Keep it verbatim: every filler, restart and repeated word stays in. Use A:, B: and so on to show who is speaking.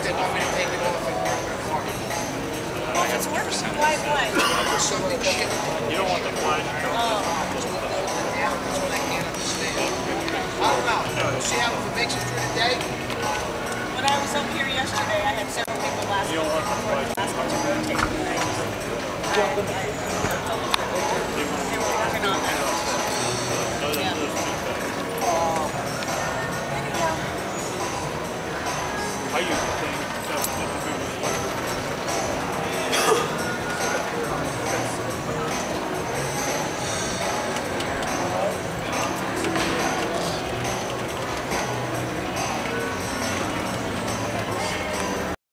A: they want me to take it off and work my car.
B: Well, if it's working, why, why?
A: Something shit.
C: You don't want the flash.
B: Oh.
A: That's what I can't understand. I don't know. See how if it makes it through the day?
B: When I was up here yesterday, I had several people last week before the last one to rotate. And I just, I, I,